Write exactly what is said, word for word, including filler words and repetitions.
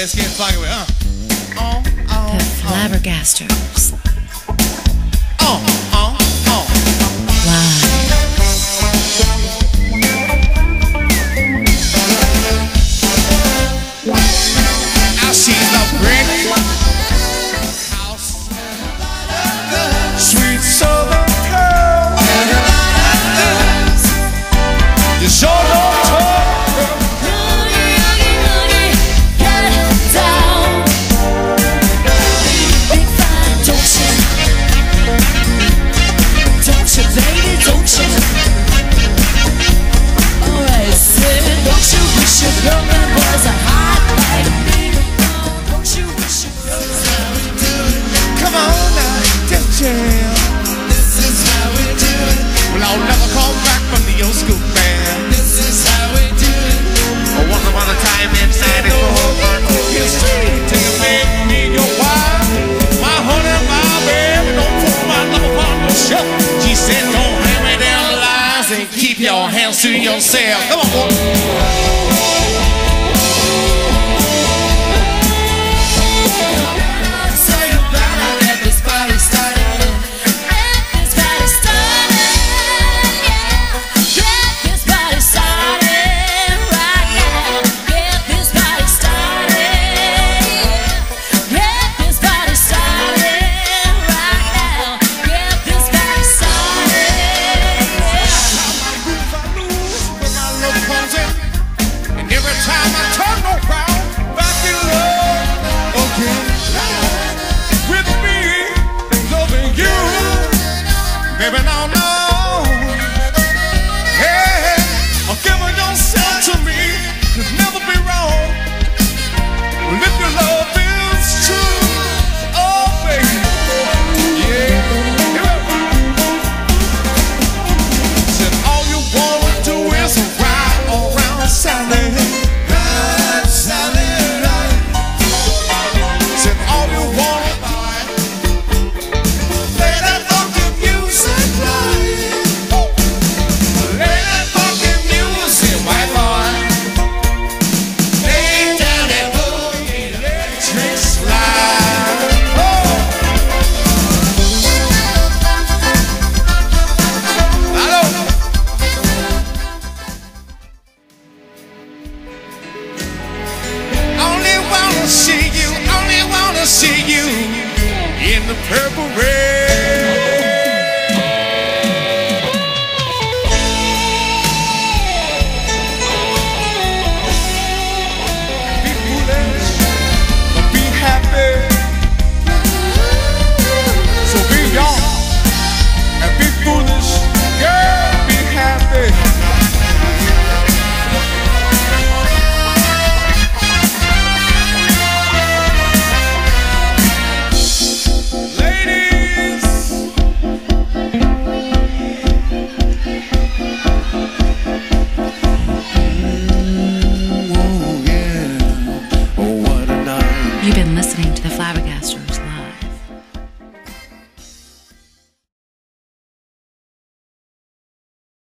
let's get funky with uh. Oh, oh, The Flabbergasters. oh, oh, oh. Live. Now she's a brick house, sweet southern girl. You sure don't talk, girl. Come on now, just jam. This is how we do it. Well, I'll never come back from the old school band. This is how we do it. Oh, once upon a time in ninety-four, history. Take a man, me and your wife. My honey, my baby, don't put my love upon the shelf. She said, don't hand me down the lines and keep your hands to yourself. Come on, boy. Baby, no, no. Hey, I'm giving yourself to me. Could never be wrong. Well, if your love is true, oh, baby, yeah. Said all you wanna do is ride around Sally. Ride, Sally, ride. Said all you wanna see you, only wanna see you in the purple rain. Be foolish, but be happy. So be young and be foolish, girl, be happy. You've been listening to The Flabbergasters.